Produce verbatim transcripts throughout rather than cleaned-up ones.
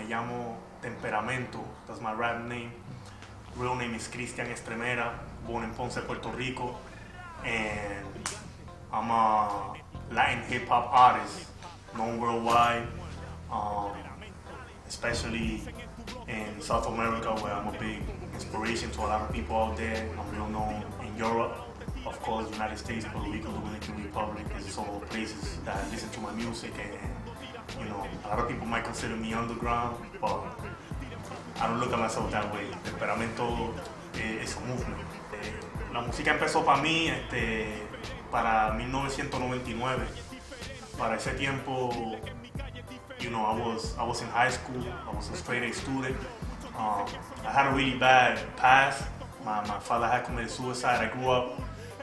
me llamo Temperamento. That's my rap name. Real name is Cristian Estremera, born in Ponce, Puerto Rico. And I'm a Latin hip hop artist, known worldwide, um, especially in South America, where I'm a big inspiration to a lot of people out there. I'm real known in Europe, of course, United States, Puerto Rico, Dominican Republic. These are all places that listen to my music, and you know, a lot of people might consider me underground, but I don't look at myself that way. Temperamento es un movement. La música empezó para mí este, para mil novecientos noventa y nueve. Para ese tiempo, you know, I was I was in high school. I was a straight A student. Um, I had a really bad past. My my father had committed suicide. I grew up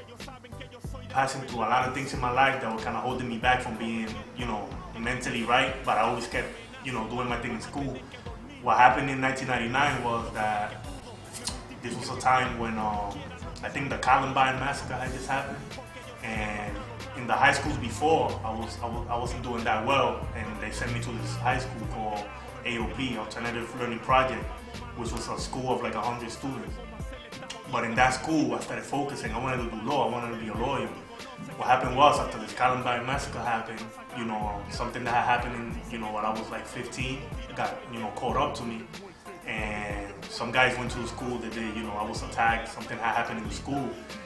passing through a lot of things in my life that were kind of holding me back from being, you know, mentally right. But I always kept, you know, doing my thing in school. What happened in nineteen ninety-nine was that this was a time when um, I think the Columbine massacre had just happened, and in the high schools before, I was, I was I wasn't doing that well, and they sent me to this high school called A O P, Alternative Learning Project, which was a school of like a hundred students. But in that school, I started focusing. I wanted to do law. I wanted to be a lawyer. What happened was, after this Columbine massacre happened, you know, something that had happened in, you know, when I was like fifteen, got, you know, caught up to me. And some guys went to the school that they, you know, I was attacked. Something had happened in the school,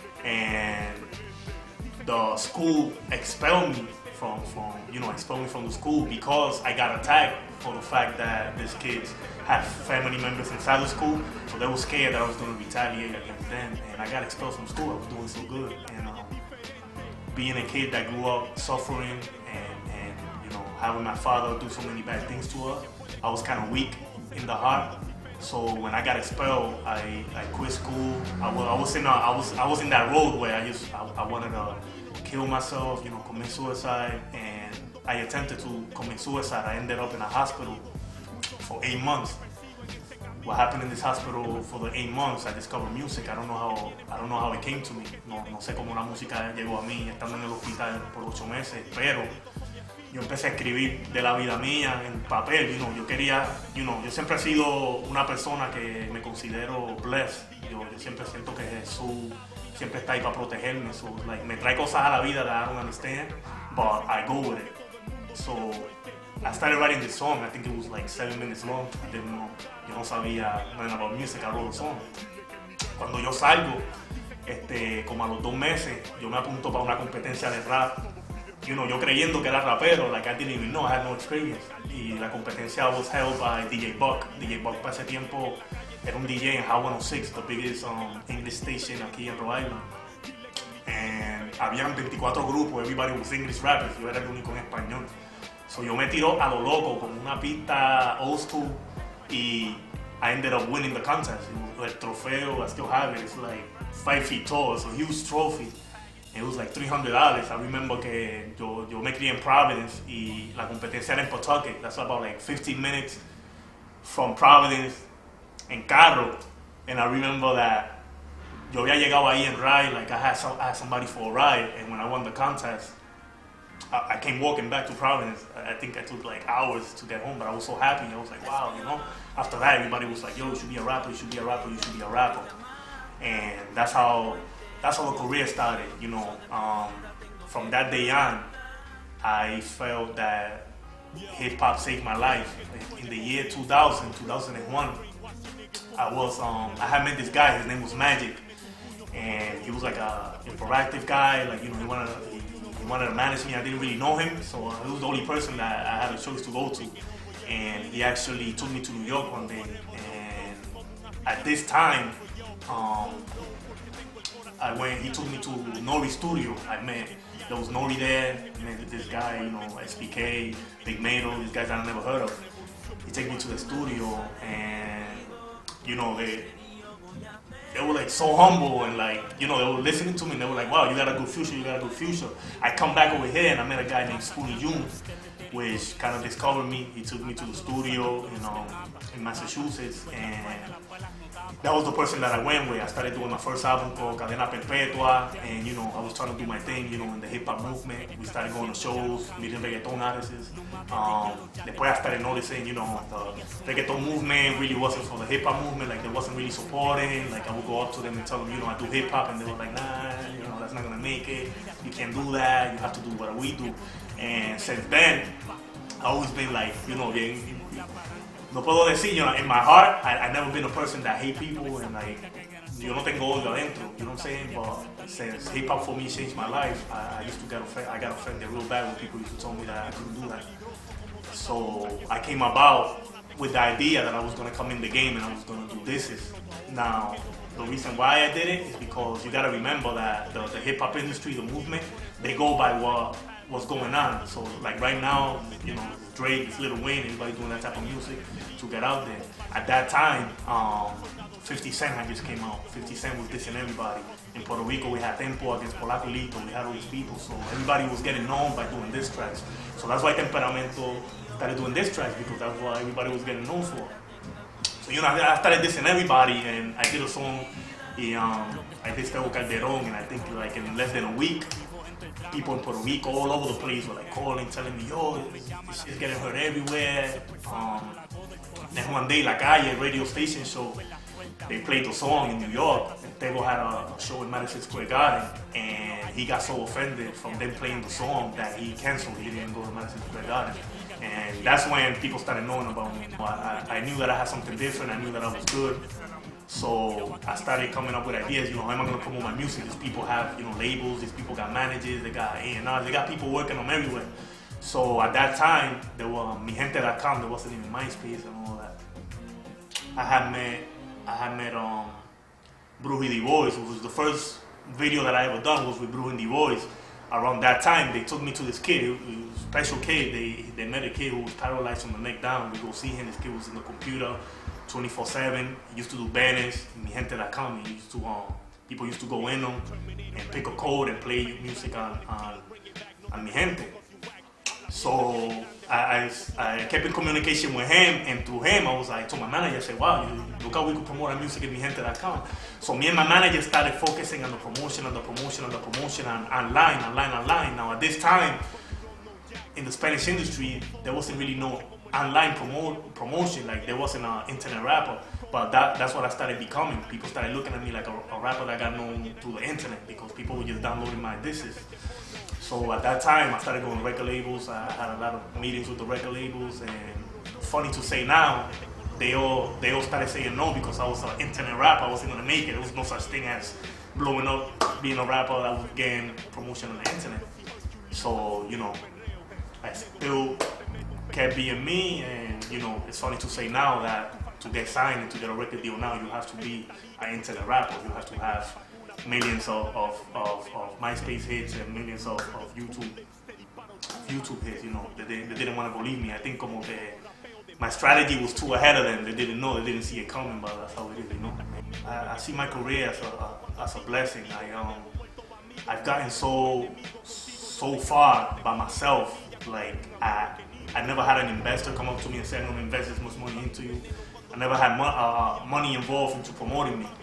and the school expelled me from, from, you know, expelled me from the school because I got attacked for the fact that these kids had family members inside the school, so they were scared that I was going to retaliate against them, and I got expelled from school. I was doing so good, and um, being a kid that grew up suffering and, and you know, having my father do so many bad things to us, I was kind of weak in the heart. So when I got expelled, I, I quit school. I was, I was in a, I was I was in that road where I just I, I wanted to kill myself, you know, commit suicide, and I attempted to commit suicide. I ended up in a hospital for eight months. What happened in this hospital for the eight months? I discovered music. I don't know how I don't know how it came to me. No, no sé cómo la música llegó a mí estando en el hospital por ocho meses, pero yo empecé a escribir de la vida mía en papel. You know, yo quería, you know, yo siempre he sido una persona que me considero blessed. Yo, yo siempre siento que Jesús siempre está ahí para protegerme. So, like, me trae cosas a la vida that I don't understand, but I go with it. So I started writing this song. I think it was like seven minutes long. I didn't know, yo no sabía nothing about music. I wrote a song. Cuando yo salgo, este, como a los dos meses, yo me apunto para una competencia de rap. You know, yo creyendo que era rapero, like I didn't even know, I had no experience. Y la competencia was held by D J Buck. D J Buck para ese tiempo era un D J en Hot one oh six, the biggest um, English station aquí en Rhode Island. And habían veinticuatro grupos, everybody was English rappers, yo era el único en español. So yo me tiro a lo loco con una pista old school, y I ended up winning the contest. It was, el trofeo, I still have it, it's like five feet tall, it's a huge trophy. It was like three hundred dollars. I remember que yo, yo me crié en Providence y la competencia era en Pawtucket. That's about like fifteen minutes from Providence en carro. And I remember that yo había llegado ahí en ride, like I had, some, I had somebody for a ride, and when I won the contest, I, I came walking back to Providence. I, I think I took like hours to get home, but I was so happy. I was like, wow, you know? After that, everybody was like, yo, you should be a rapper, you should be a rapper, you should be a rapper. And that's how That's how the career started, you know. Um, from that day on, I felt that hip hop saved my life. In the year two thousand, two thousand one, I was, um, I had met this guy. His name was Magic, and he was like a, a proactive guy. Like, you know, he wanted, to, he, he wanted to manage me. I didn't really know him, so he was the only person that I had a choice to go to. And he actually took me to New York one day, and at this time, um, I went, he took me to Nori's studio. I met, there was Nori there, I met this guy, you know, S P K, Big Mato, these guys I never heard of. He took me to the studio, and, you know, they, they were like so humble, and like, you know, they were listening to me, and they were like, wow, you got a good future, you got a good future. I come back over here, and I met a guy named Spoonie June, which kind of discovered me. He took me to the studio, you know, in Massachusetts, and that was the person that I went with. I started doing my first album called Cadena Perpetua, and you know, I was trying to do my thing, you know, in the hip hop movement. We started going to shows, meeting reggaeton artists. Um, después I started noticing, you know, the reggaeton movement really wasn't for the hip hop movement, like they wasn't really supporting. Like I would go up to them and tell them, you know, I do hip hop, and they were like, nah, you know, that's not gonna make it. You can't do that. You have to do what we do. And since then, I've always been like, you know, bien, no puedo decir, you know, in my heart, I, I've never been a person that hate people, and like, yo no tengo odio adentro, you know what I'm saying? But since hip hop for me changed my life, I, I used to get offended, I got offended real bad when people used to tell me that I couldn't do that. So I came about with the idea that I was gonna come in the game and I was gonna do this. Now, the reason why I did it is because you gotta remember that the, the hip hop industry, the movement, they go by what what's going on. So like right now, you know, Drake, Lil Wayne, everybody doing that type of music to get out there. At that time, um, fifty Cent had just came out. fifty Cent was dissing everybody. In Puerto Rico, we had Tempo against Polacolito, we had all these people, so everybody was getting known by doing diss tracks. So that's why Temperamento started doing diss tracks, because that's what everybody was getting known for. So, you know, I started dissing everybody, and I did a song, um, I did Tego Calderón, and I think like in less than a week, people in Puerto Rico all over the place were like calling, telling me, yo, this shit's getting heard everywhere. Um, then one day, La Calle, radio station show, they played the song in New York. And Tego had a show in Madison Square Garden, and he got so offended from them playing the song that he canceled. He didn't go to Madison Square Garden. And that's when people started knowing about me. I, I knew that I had something different. I knew that I was good. So I started coming up with ideas, you know, how am I going to promote my music? These people have, you know, labels, these people got managers, they got A and R, they got people working them everywhere. So at that time, there was mi gente dot com, there wasn't even MySpace and all that. I had met, I had met um, Bruji Voice, which was the first video that I ever done was with Bruji Voice. Around that time, they took me to this kid, it was a special kid. They, they met a kid who was paralyzed from the neck down. We go see him, this kid was in the computer twenty-four seven, he used to do banners, mi gente dot com, he used to, um, people used to go in them and pick a code and play music on, on, on mi gente. So I, I, I kept in communication with him, and through him I was like, to my manager, I said, wow, look how we could promote our music at mi gente dot com. So me and my manager started focusing on the promotion, on the promotion, on the promotion, on, online, online, online. Now at this time, in the Spanish industry, there wasn't really no online promote, promotion, like there wasn't an internet rapper, but that, that's what I started becoming. People started looking at me like a, a rapper that got known through the internet, because people were just downloading my discs. So at that time, I started going to record labels. I had a lot of meetings with the record labels, and funny to say now, they all they all started saying no, because I was an internet rapper. I wasn't gonna make it. There was no such thing as blowing up, being a rapper that was getting promotion on the internet. So, you know, I still kept being me, and you know, it's funny to say now that to get signed and to get a record deal now, you have to be an internet rapper. You have to have millions of, of, of, of MySpace hits and millions of, of YouTube YouTube hits. You know, they, they didn't want to believe me. I think como que my strategy was too ahead of them. They didn't know, they didn't see it coming, but that's how it is, you know. I, I see my career as a, as a blessing. I, um, I've gotten so, so far by myself. Like, I, I never had an investor come up to me and say, I'm going to invest this much money into you. I never had mo uh, money involved into promoting me.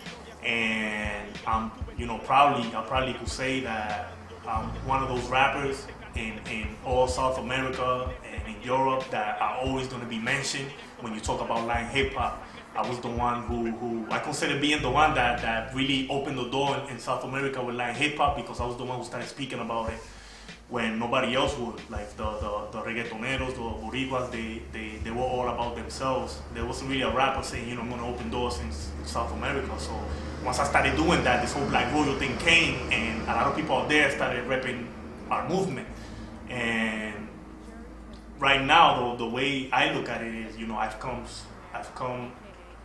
And I'm, you know, proudly, I probably could say that I'm one of those rappers in, in all South America and in Europe that are always going to be mentioned when you talk about Latin hip hop. I was the one who, who I consider being the one that, that really opened the door in, in South America with Latin hip hop, because I was the one who started speaking about it when nobody else would. Like the, the, the reggaetoneros, the boricuas, they, they, they were all about themselves. There wasn't really a rapper saying, you know, I'm going to open doors in, in South America. So once I started doing that, this whole Black Royal thing came, and a lot of people out there started repping our movement. And right now, the, the way I look at it is, you know, I've come, I've come,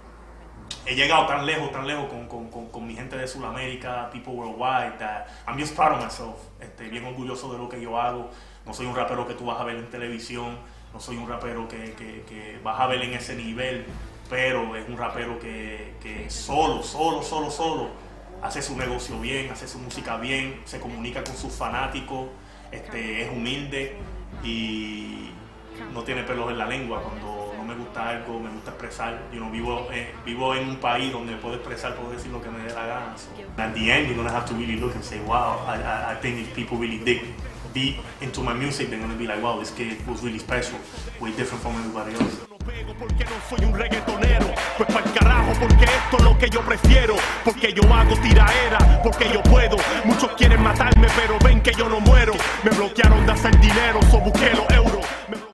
he llegado tan lejos, tan lejos con, con, con, con mi gente de Sudamérica, people worldwide, that I'm just proud of myself. Este, bien orgulloso de lo que yo hago. No soy un rapero que tú vas a ver en televisión, no soy un rapero que, que, que vas a ver en ese nivel, pero es un rapero que, que solo, solo, solo, solo hace su negocio bien, hace su música bien, se comunica con sus fanáticos, este, es humilde y no tiene pelos en la lengua. Cuando no me gusta gusta algo, me gusta expresar. You know, vivo, eh, vivo en un país donde puedo expresar, puedo decir lo que me dé la gana. So, at the end, you're gonna have to really look and say, wow, I, I, I think if people really dig deep into my music, they're gonna be like, wow, this kid was really special, way different from everybody else. Porque no soy un reggaetonero, pues pa'l carajo, porque esto es lo que yo prefiero, porque yo hago tiraera, porque yo puedo. Muchos quieren matarme, pero ven que yo no muero. Me bloquearon de hacer dinero, so busqué los euros.